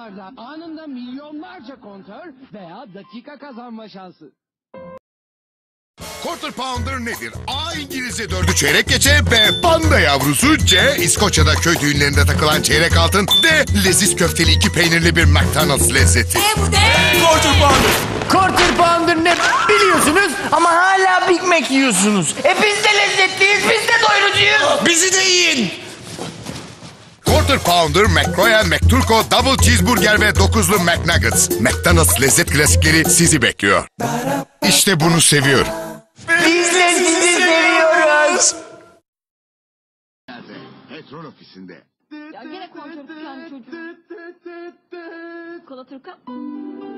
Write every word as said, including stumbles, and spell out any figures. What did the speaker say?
dolarla anında milyonlarca kontör veya dakika kazanma şansı. Quarter Pounder nedir? A. İngilizce dördü çeyrek geçe. B. Panda yavrusu. C. İskoçya'da köy düğünlerinde takılan çeyrek altın. D. Leziz köfteli iki peynirli bir McDonald's lezzeti. Ne bu de? Quarter Pounder. Quarter Pounder ne biliyorsunuz ama hala Big Mac yiyorsunuz. E biz de lezzetliyiz, biz de doyurucuyuz. Bizi de yiyin. Quarter Pounder, McRoyal, McTurko, Double Cheeseburger ve dokuzlu McNuggets. McDonald's lezzet klasikleri sizi bekliyor. İşte bunu seviyorum. Biz de sizi seviyoruz. Petrol ofisinde. Ya gene kontör tutan çocuğu. Kola Türkan.